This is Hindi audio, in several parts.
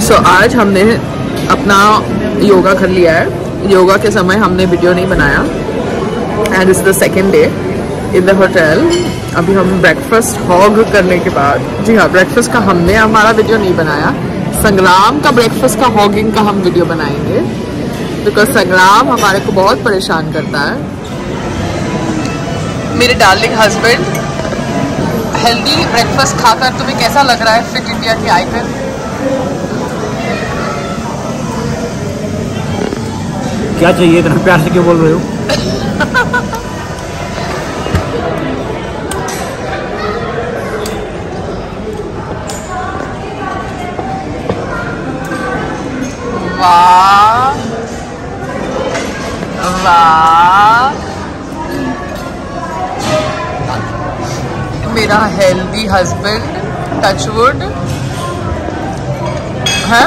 सो आज हमने अपना योगा कर लिया है। योगा के समय हमने वीडियो नहीं बनाया and it's the second day in the hotel. अभी हम ब्रेकफास्ट हॉग करने के बाद, जी हाँ, ब्रेकफास्ट का हमने हमारा वीडियो नहीं बनाया। संग्राम का ब्रेकफास्ट का हॉगिंग का हम वीडियो बनाएंगे बिकॉज संग्राम हमारे को बहुत परेशान करता है। मेरे डार्लिंग हस्बैंड, हेल्दी ब्रेकफास्ट खाकर तुम्हें कैसा लग रहा है फिट इंडिया के आइकन? क्या चाहिए, इतना प्यार से क्यों बोल रहे हो? वाह वाह, मेरा हेल्दी हस्बैंड, टचवुड है।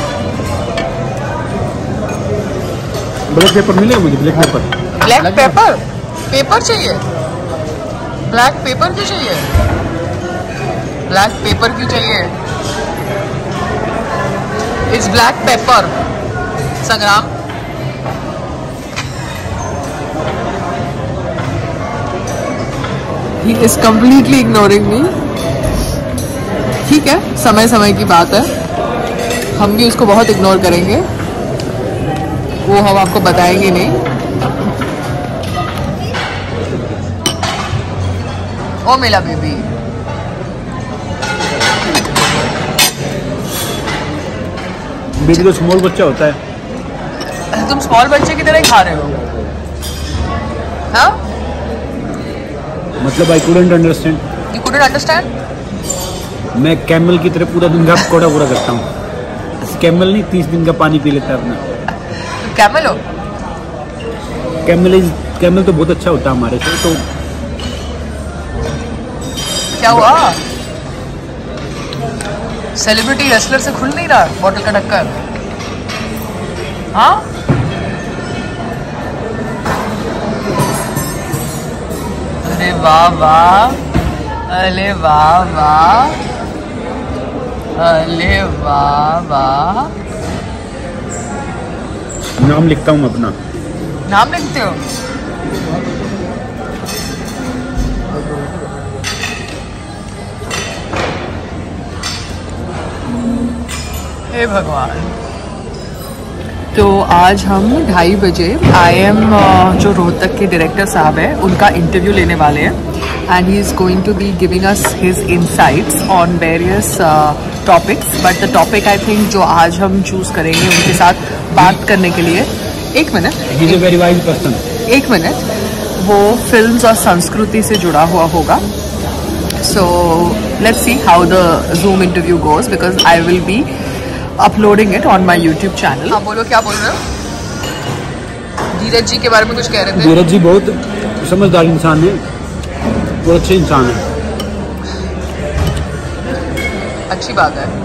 ब्लैक पेपर मिलेगा मुझे? Black pepper, black pepper, pepper चाहिए? ब्लैक पेपर क्यों चाहिए? ब्लैक पेपर क्यों चाहिए? It's black pepper. Sangram, he is completely ignoring me. ठीक है, समय समय की बात है, हम भी उसको बहुत इग्नोर करेंगे, वो हम आपको बताएंगे नहीं। ओ मेरा बेबी, बेबी तो स्मॉल बच्चा होता है। तुम स्मॉल बच्चे की तरह ही खा रहे हो? हाँ, मतलब I couldn't understand. You couldn't understand? मैं कैमल की तरह पूरा दिन का कोड़ा पूरा करता हूँ। कैमल नहीं, 30 दिन का पानी पी लेता है अपना। कैमल हो? कैमल तो बहुत अच्छा होता है हमारे से। तो क्या हुआ? सेलिब्रिटी रेसलर से खुल नहीं रहा बॉटल का ढक्कन? हाँ, अरे वाह वाह, अरे वाह वाह, अरे वाह वाह। नाम लिखता हूँ अपना। नाम लिखते हो? हे भगवान। तो आज हम 2:30 बजे IM जो रोहतक के डायरेक्टर साहब है उनका इंटरव्यू लेने वाले हैं and he is going to be giving us his insights on various topics. But the topic I think जो आज हम चूज करेंगे उनके साथ बात करने के लिए, एक minute, he is a very wise person, एक मिनट, वो फिल्म्स और संस्कृति से जुड़ा हुआ होगा। So let's see how the Zoom interview goes because I will be uploading it on my YouTube channel. हाँ बोलो, क्या बोल रहे हो? धीरज जी के बारे में कुछ कह रहे थे। धीरज जी बहुत समझदार इंसान है, बहुत अच्छे इंसान है। अच्छी बात है।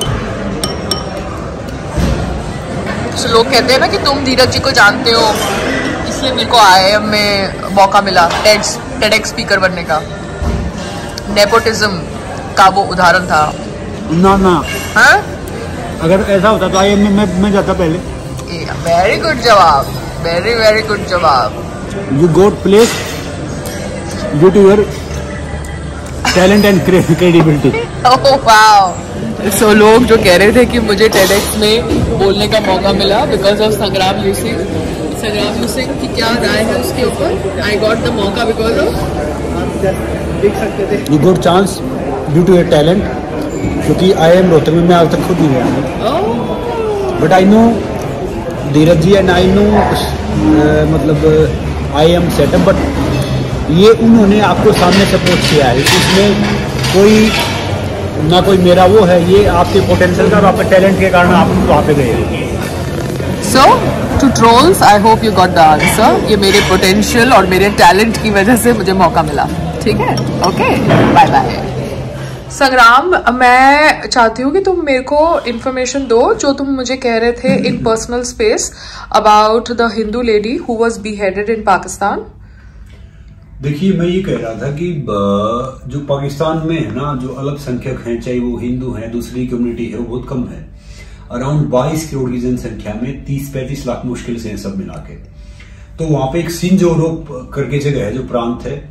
तो लोग कहते हैं ना कि तुम धीरज जी को जानते हो, इसलिए मेरे को IM में मौका मिला TEDx स्पीकर बनने का। नेपोटिज्म का वो उदाहरण था ना ना। हाँ, अगर ऐसा होता तो IM में मैं जाता पहले। वेरी गुड जवाब, वेरी वेरी गुड जवाब। You got place due to your talent and credibility. Oh wow. So लोग जो कह रहे थे कि मुझे TEDx में बोलने का मौका मिला बिकॉज ऑफ संग्राम यूसिंग की क्या राय है उसके ऊपर? आई गॉट द मौका बिकॉज ऑफ, देख सकते थे, you good chance due to your talent, क्योंकि IM रोहतक में मैं आज तक खुद नहीं गया। But I know Dheeraj ji and I know मतलब IM सेटअप, बट ये उन्होंने आपको सामने सपोर्ट किया है, इसमें कोई ना कोई मेरा वो है, ये आपके पोटेंशियल का और आपके टैलेंट के कारण आप वहाँ पे गए। So to trolls, I hope you got the answer. ये मेरे पोटेंशियल और मेरे टैलेंट की वजह से मुझे मौका मिला। ठीक है, ओके, बाय बाय। संग्राम, मैं चाहती हूँ कि तुम मेरे को इन्फॉर्मेशन दो जो तुम मुझे कह रहे थे in personal space about the Hindu lady who was beheaded in Pakistan. देखिए, मैं ये कह रहा था कि जो पाकिस्तान में है ना, जो अल्पसंख्यक हैं, चाहे वो हिंदू हैं, दूसरी कम्युनिटी है, वो बहुत कम है। अराउंड 22 करोड़ की जनसंख्या में 30-35 लाख मुश्किल से हैं सब मिला के। तो वहां पे एक सिंजोरो करके जगह है, जो प्रांत है,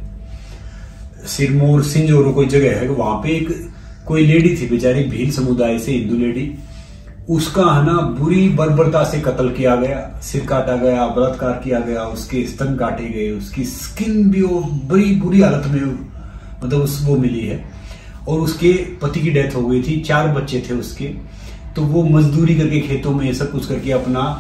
सिरमौर सिंजोरो कोई जगह है, वहां पे एक कोई लेडी थी बेचारी, भील समुदाय से हिंदू लेडी, उसका है ना बुरी बर्बरता से कत्ल किया गया, सिर काटा गया, बलात्कार किया गया, उसके स्तन काटे गए, उसकी स्किन भी वो बड़ी बुरी हालत में मतलब वो मिली है, और उसके पति की डेथ हो गई थी, 4 बच्चे थे उसके। तो वो मजदूरी करके खेतों में सब कुछ करके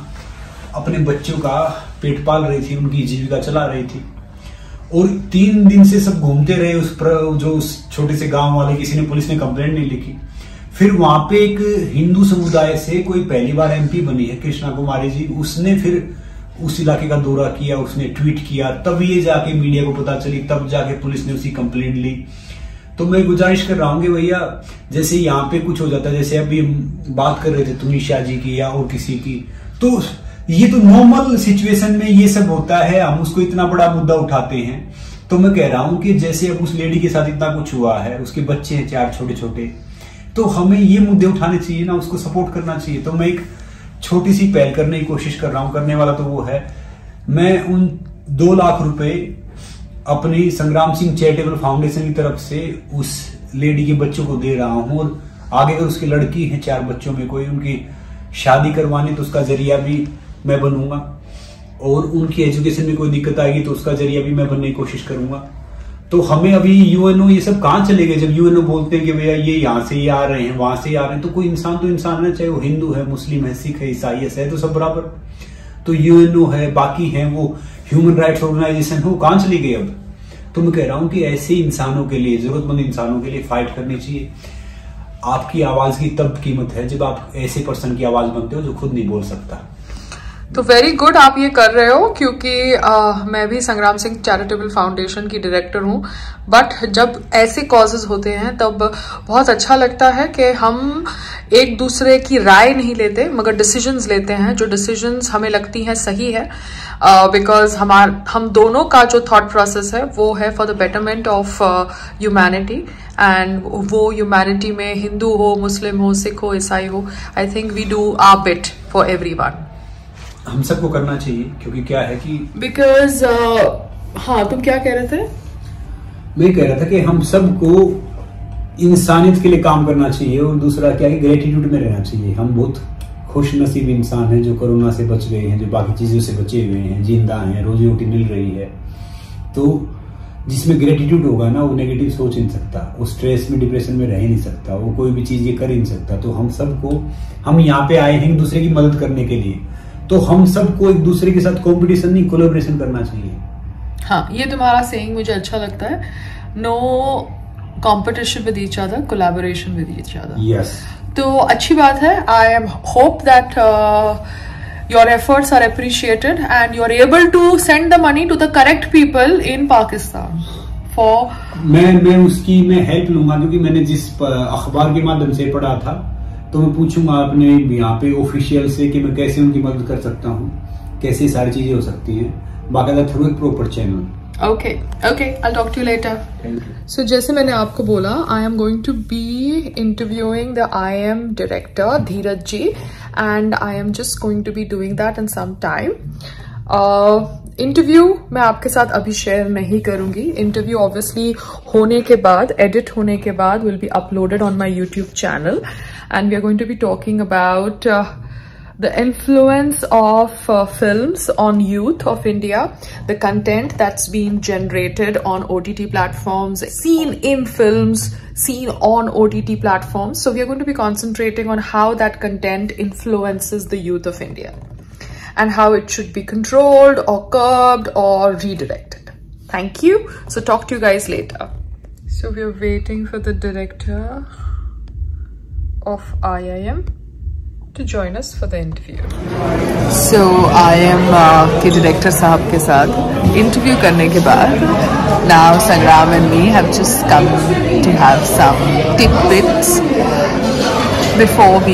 अपने बच्चों का पेट पाल रही थी, उनकी जीविका चला रही थी। और 3 दिन से सब घूमते रहे उस छोटे से गांव वाले, किसी ने पुलिस ने कंप्लेंट नहीं लिखी। फिर वहां पे एक हिंदू समुदाय से कोई पहली बार एमपी बनी है, कृष्णा कुमारी जी, उसने फिर उस इलाके का दौरा किया, उसने ट्वीट किया, तब ये जाके मीडिया को पता चली, तब जाके पुलिस ने उसकी कंप्लेंट ली। तो मैं गुजारिश कर रहा हूं कि भैया जैसे यहाँ पे कुछ हो जाता है, जैसे अभी बात कर रहे थे तुनिशा जी की या और किसी की, तो ये तो नॉर्मल सिचुएशन में ये सब होता है, हम उसको इतना बड़ा मुद्दा उठाते हैं। तो मैं कह रहा हूं कि जैसे अब उस लेडी के साथ इतना कुछ हुआ है, उसके बच्चे हैं 4 छोटे छोटे, तो हमें ये मुद्दे उठाने चाहिए ना, उसको सपोर्ट करना चाहिए। तो मैं एक छोटी सी पहल करने की कोशिश कर रहा हूं, करने वाला तो वो है, मैं उन 2 लाख रुपए अपनी संग्राम सिंह चैरिटेबल फाउंडेशन की तरफ से उस लेडी के बच्चों को दे रहा हूं, और आगे अगर उसकी लड़की है 4 बच्चों में कोई, उनकी शादी करवानी तो उसका जरिया भी मैं बनूंगा, और उनकी एजुकेशन में कोई दिक्कत आएगी तो उसका जरिया भी मैं बनने की कोशिश करूंगा। तो हमें अभी यूएनओ ये सब कहां चले गए, जब यूएनओ बोलते हैं कि भैया ये यहाँ से ये आ रहे हैं, वहां से आ रहे हैं, तो कोई इंसान तो इंसान है, चाहे वो हिंदू है, मुस्लिम है, सिख है, ईसाई है, तो सब बराबर। तो यूएनओ है, बाकी है वो ह्यूमन राइट्स ऑर्गेनाइजेशन हो, कहां चली गई अब। तो मैं कह रहा हूं कि ऐसे इंसानों के लिए, जरूरतमंद इंसानों के लिए फाइट करनी चाहिए। आपकी आवाज की तब कीमत है जब आप ऐसे पर्सन की आवाज बनते हो जो खुद नहीं बोल सकता। तो वेरी गुड आप ये कर रहे हो, क्योंकि मैं भी संग्राम सिंह चैरिटेबल फाउंडेशन की डायरेक्टर हूँ। बट जब ऐसे कॉजेज होते हैं तब बहुत अच्छा लगता है कि हम एक दूसरे की राय नहीं लेते, मगर डिसीजंस लेते हैं, जो डिसीजंस हमें लगती हैं सही है, बिकॉज हम दोनों का जो थॉट प्रोसेस है वो है for the betterment of humanity, and वो ह्यूमैनिटी में हिंदू हो, मुस्लिम हो, सिख हो, ईसाई हो, I think we do our bit for everyone. हम सबको करना चाहिए, क्योंकि क्या है कि बिकॉज हाँ, तुम क्या कह रहे थे? मैं कह रहा था कि हम सबको इंसानियत के लिए काम करना चाहिए, और दूसरा क्या है, ग्रेटिट्यूड में रहना चाहिए। हम बहुत खुश नसीब इंसान हैं जो कोरोना से बच गए हैं, जो बाकी चीजों से बचे हुए हैं, जिंदा हैं, रोजी रोटी मिल रही है। तो जिसमें ग्रेटिट्यूड होगा ना, वो नेगेटिव सोच नहीं सकता, वो स्ट्रेस में, डिप्रेशन में रह नहीं सकता, वो कोई भी चीज ये कर ही नहीं सकता। तो हम सबको, हम यहाँ पे आए हैं एक दूसरे की मदद करने के लिए, तो हम सबको एक दूसरे के साथ कंपटीशन नहीं, कोलैबोरेशन करना चाहिए। हाँ, ये तुम्हारा सेइंग मुझे अच्छा लगता है, no competition with each other, collaboration with each other. Yes, तो अच्छी बात है। I am hope that your efforts are appreciated and you are able to send the money to the correct people in Pakistan for. मैं उसकी मैं हेल्प लूंगा, क्योंकि मैंने जिस अखबार के माध्यम से पढ़ा था, तो मैं पूछूंगा अपने यहाँ पे ऑफिशियल से कि मैं कैसे उनकी मदद कर सकता हूँ, कैसे सारी चीजें हो सकती है, बाकायदा थ्रू एक proper channel. Okay, I'll talk to you later. Thank you. So जैसे मैंने आपको बोला, I am going to be interviewing the IM director Dheeraj ji, and I am just going to be doing that in some time. Interview मैं आपके साथ अभी शेयर नहीं करूंगी। इंटरव्यू ऑब्वियसली होने के बाद, एडिट होने के बाद will be uploaded on my YouTube channel, and we are going to be talking about the influence of films on youth of India, the content that's been generated on OTT platforms, seen in films, seen on OTT platforms. So we are going to be concentrating on how that content influences the youth of India and how it should be controlled or curbed or redirected. Thank you. So talk to you guys later. So we are waiting for the director of IIM to join us for the interview. So IIM के डायरेक्टर साहब के साथ इंटरव्यू करने के बाद, now Sangram and me have just come to have some tidbits before we,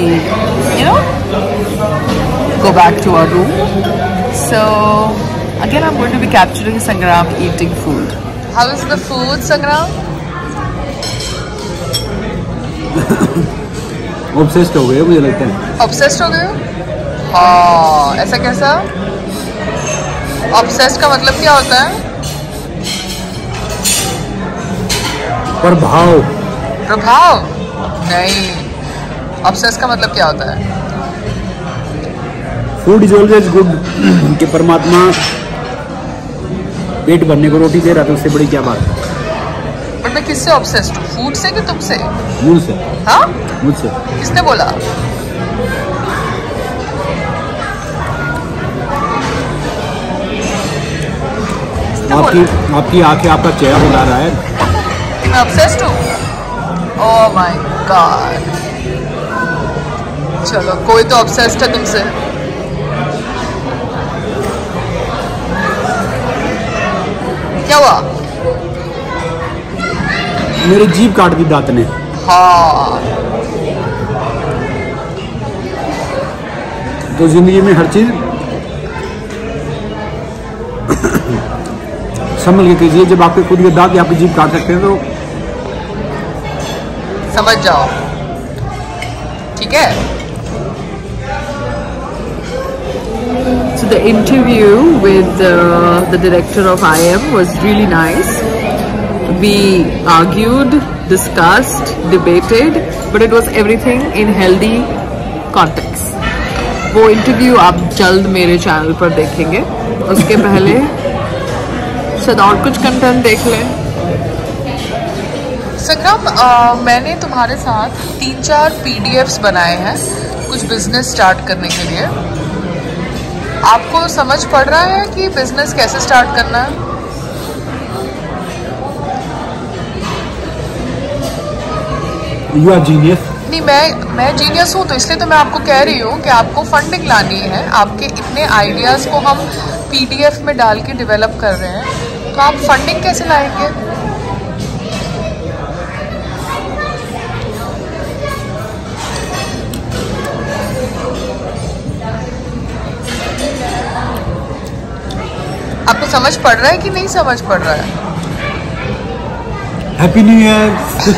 go back to our room. So again, I'm going to be capturing Sangram eating food. How is the food, Sangram? Obsessed हो गए मुझे लगता है। ऑब्सेस्ड हो गए हो? हाँ, ऐसा कैसा? ऑब्सेस्ड का मतलब क्या होता है? प्रभाव। प्रभाव नहीं, ऑब्सेस्ड का मतलब क्या होता है? फूड इज ऑलवेज गुड कि परमात्मा पेट भरने को रोटी दे रहा था, उससे बड़ी क्या बात है। बट मैं किससे ऑब्सेस्ड हूँ? फूड से कि तुमसे? मुझसे। हाँ, मुझसे। किसने बोला? आपकी आंखें, आपका चेहरा बता रहा है कि मैं ऑब्सेस्ड हूँ। Oh my god. चलो, कोई तो ऑब्सेस्ड है तुमसे। क्या हुआ? मेरी जीभ काट दी दांत ने। हाँ, तो जिंदगी में हर चीज संभल के कीजिए। जब आपके खुद के दांत या आपकी जीभ काट सकते हैं तो समझ जाओ, ठीक है? So the interview with the director of IM was really nice. We argued, discussed, debated, but it was everything in healthy context. वो इंटरव्यू आप जल्द मेरे चैनल पर देखेंगे। उसके पहले शायद और कुछ कंटेंट देख लें। संग्राम, मैंने तुम्हारे साथ 3-4 PDFs बनाए हैं कुछ बिजनेस स्टार्ट करने के लिए। आपको समझ पड़ रहा है कि बिजनेस कैसे स्टार्ट करना है? You are genius. नहीं, मैं जीनियस हूँ, तो इसलिए तो मैं आपको कह रही हूँ कि आपको फंडिंग लानी है। आपके इतने आइडियाज़ को हम PDF में डाल के डेवलप कर रहे हैं, तो आप फंडिंग कैसे लाएंगे? आपको समझ पड़ रहा है कि नहीं समझ पड़ रहा है? Happy new year.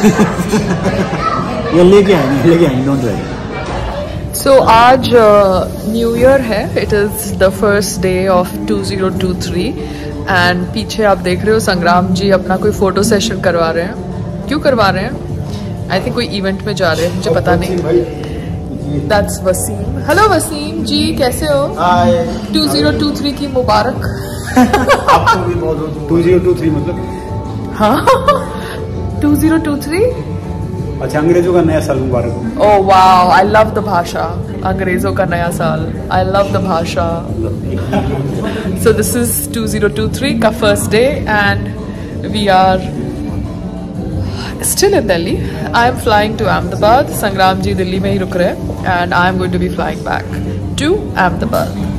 ये लेके आएंगे डोंट वरी। सो आज न्यू ईयर है। It is the first day of 2023 and पीछे आप देख रहे हो संग्राम जी अपना कोई फोटो सेशन करवा रहे हैं। क्यों करवा रहे हैं? आई थिंक कोई इवेंट में जा रहे हैं, मुझे पता नहीं। दैट्स वसीम। हेलो वसीम जी, कैसे हो? 2023 की मुबारक। आपको भी बहुत 2023 मतलब? हाँ 2023। अच्छा, अंग्रेजों का नया साल मुबारक। Oh wow, I love the भाषा। अंग्रेजों का नया साल, आई लव द भाषा। सो दिस इज 2023 का first day and we are still in Delhi. I am flying to Ahmedabad. Sangram ji Delhi में ही रुक रहे हैं and I am going to be flying back to Ahmedabad.